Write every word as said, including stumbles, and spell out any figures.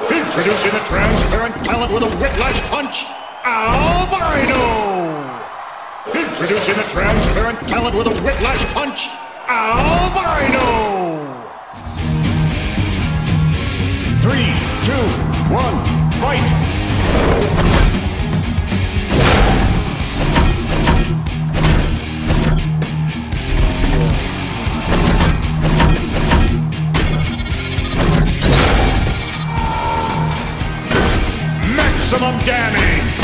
Introducing the transparent talent with a whiplash punch, Albino! Introducing the transparent talent with a whiplash punch, Albino! Three, two, one, fight! Maximum damage!